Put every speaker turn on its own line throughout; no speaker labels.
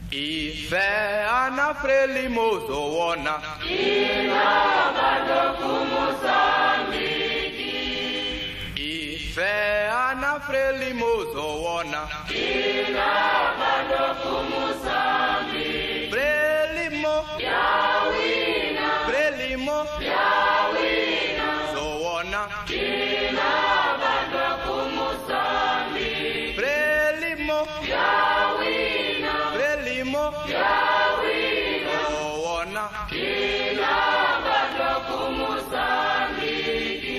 Ife ana Filhos ona.
Ina bado Moçambique.
Ife ana Filhos ona.
Ina bado Moçambique.
Frelimo.
Yawina.
Frelimo.
Yawina.
Zoona.
Ina bado Moçambique.
Frelimo.
Yawina.
Frelimo.
Yawina.
Zoona.
Ina bado Moçambique.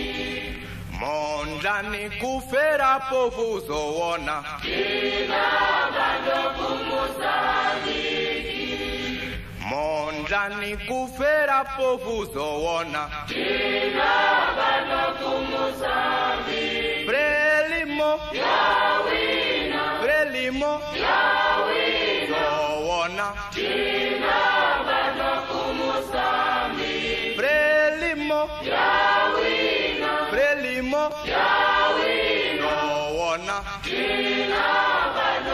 Mondlani kufera povu zoona.
Ina bado Moçambique.
Mondlani kufera povu zoona.
Ina bado Moçambique.
Frelimo.
Yawina.
Frelimo.
Yawina.
Zoona.
Ina bado Moçambique.
Frelimo.
Yawina.
Frelimo.
Yawina.
Zoona.
Ina bado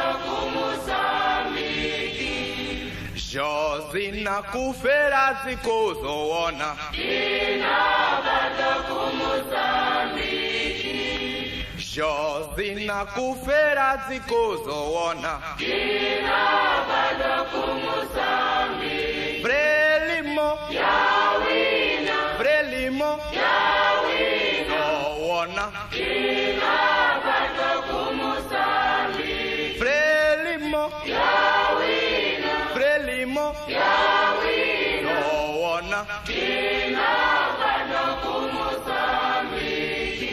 Moçambique.
Josina kufera ziko zoona.
Ina bado Moçambique.
Josina kufera ziko zoona.
Ina bado Moçambique.
Frelimo.
Yawina.
Frelimo.
Yawina.
Zoona.
Ina bado Moçambique.
Frelimo.
Yawina.
Frelimo.
Yawina.
Zoona.
Ina bado Moçambique.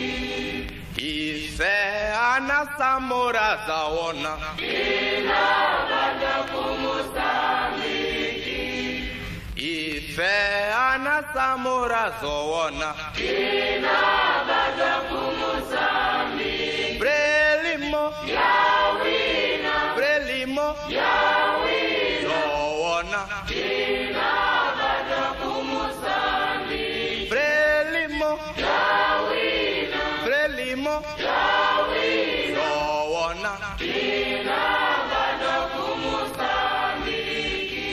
Ife ana samora zaona.
Ina bado Moçambique.
Ife ana samora zoona.
Ina bado Moçambique.
Frelimo.
Yawina.
Frelimo.
Yawina.
Zoona.
Ina bado Moçambique.
Frelimo.
Yawina.
Frelimo.
Yawina.
Zoona.
Ina bado Moçambique.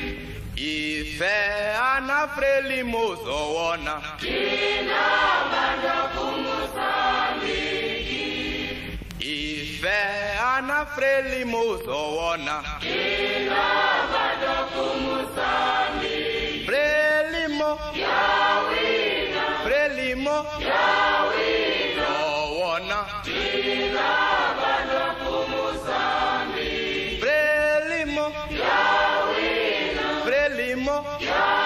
Ife ana Frelimo zoona.
Ina bado Moçambique.
Ife ana Frelimo zoona.
Ina bado Moçambique.
Frelimo.
Yawina.
Frelimo.
Yawina.
Zoona.
Ina bado Moçambique.
Frelimo.
Yawina.
Frelimo.
Yawina.